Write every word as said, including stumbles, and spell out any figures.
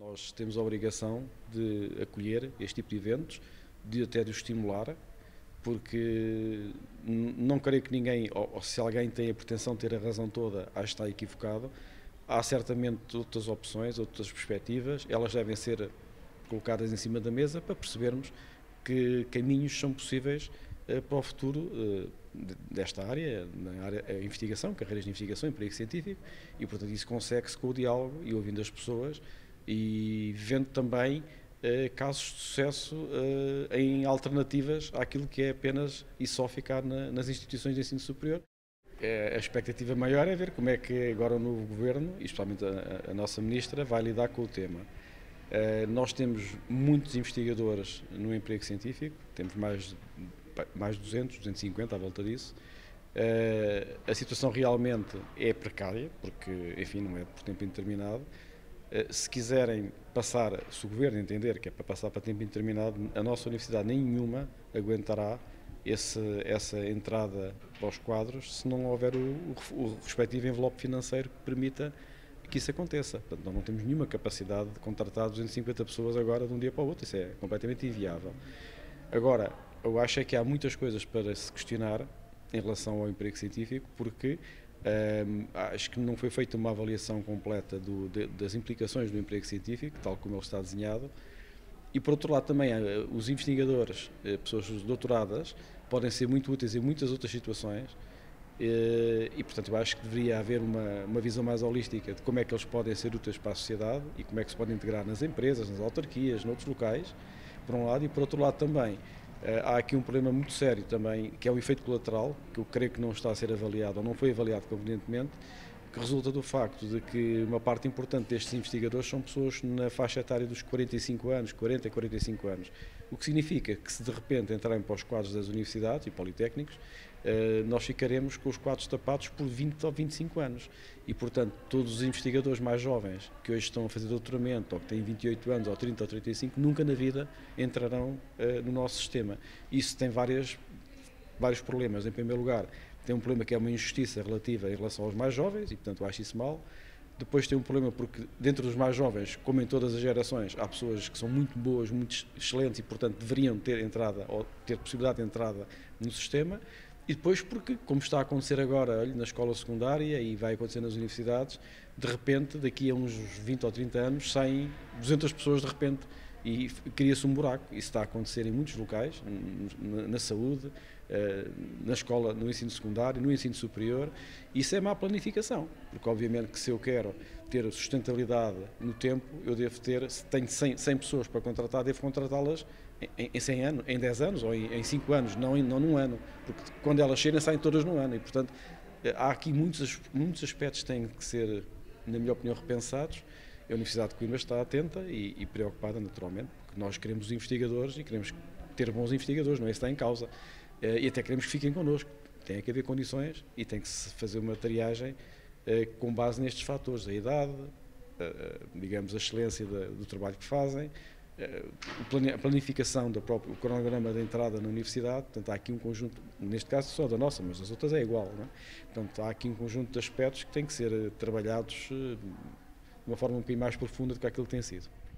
Nós temos a obrigação de acolher este tipo de eventos, de até de os estimular, porque não creio que ninguém, ou se alguém tem a pretensão de ter a razão toda, acho que está equivocado. Há certamente outras opções, outras perspectivas, elas devem ser colocadas em cima da mesa para percebermos que caminhos são possíveis para o futuro desta área, na área da investigação, carreiras de investigação, emprego científico, e portanto isso consegue-se com o diálogo e ouvindo as pessoas e vendo também eh, casos de sucesso eh, em alternativas àquilo que é apenas e só ficar na, nas instituições de ensino superior. É, a expectativa maior é ver como é que agora o novo governo, e especialmente a, a nossa ministra, vai lidar com o tema. Uh, nós temos muitos investigadores no emprego científico, temos mais, mais de duzentos, duzentos e cinquenta à volta disso. Uh, a situação realmente é precária, porque, enfim, não é por tempo indeterminado. Uh, se quiserem passar, se o governo entender que é para passar para tempo indeterminado, a nossa universidade nenhuma aguentará esse, essa entrada para os quadros se não houver o, o, o respectivo envelope financeiro que permita que isso aconteça. Portanto, nós não temos nenhuma capacidade de contratar duzentas e cinquenta pessoas agora de um dia para o outro, isso é completamente inviável. Agora, eu acho é que há muitas coisas para se questionar em relação ao emprego científico, porque hum, acho que não foi feita uma avaliação completa do, de, das implicações do emprego científico, tal como ele está desenhado, e por outro lado também os investigadores, pessoas doutoradas, podem ser muito úteis em muitas outras situações. E, portanto, eu acho que deveria haver uma, uma visão mais holística de como é que eles podem ser úteis para a sociedade e como é que se podem integrar nas empresas, nas autarquias, noutros locais, por um lado, e por outro lado também há aqui um problema muito sério também, que é o efeito colateral, que eu creio que não está a ser avaliado ou não foi avaliado convenientemente, que resulta do facto de que uma parte importante destes investigadores são pessoas na faixa etária dos quarenta e cinco anos, quarenta a quarenta e cinco anos, o que significa que se de repente entrarem para os quadros das universidades e politécnicos, nós ficaremos com os quadros tapados por vinte ou vinte e cinco anos e, portanto, todos os investigadores mais jovens que hoje estão a fazer doutoramento ou que têm vinte e oito anos ou trinta ou trinta e cinco, nunca na vida entrarão no nosso sistema. Isso tem várias, vários problemas. Em primeiro lugar, tem um problema que é uma injustiça relativa em relação aos mais jovens e, portanto, eu acho isso mal. Depois tem um problema porque dentro dos mais jovens, como em todas as gerações, há pessoas que são muito boas, muito excelentes e, portanto, deveriam ter entrada ou ter possibilidade de entrada no sistema. E depois porque, como está a acontecer agora, olha, na escola secundária e vai acontecer nas universidades, de repente, daqui a uns vinte ou trinta anos, saem duzentas pessoas de repente e cria-se um buraco. Isso está a acontecer em muitos locais, na, na saúde, na escola, no ensino secundário, no ensino superior. Isso é má planificação, porque obviamente que se eu quero ter sustentabilidade no tempo, eu devo ter, se tenho cem, cem pessoas para contratar, devo contratá-las em, em cem anos, em dez anos ou em, em cinco anos, não, em, não num ano, porque quando elas chegam saem todas num ano e, portanto, há aqui muitos, muitos aspectos que têm que ser, na minha opinião, repensados. A Universidade de Coimbra está atenta e, e preocupada, naturalmente, porque nós queremos investigadores e queremos ter bons investigadores, não é isso que está em causa. E até queremos que fiquem connosco. Tem que haver condições e tem que se fazer uma triagem com base nestes fatores, a idade, digamos, a excelência do trabalho que fazem, a planificação do próprio cronograma de entrada na universidade. Portanto, há aqui um conjunto, neste caso só da nossa, mas das outras é igual, não é? Portanto, há aqui um conjunto de aspectos que têm que ser trabalhados de uma forma um bocadinho mais profunda do que aquilo que tem sido.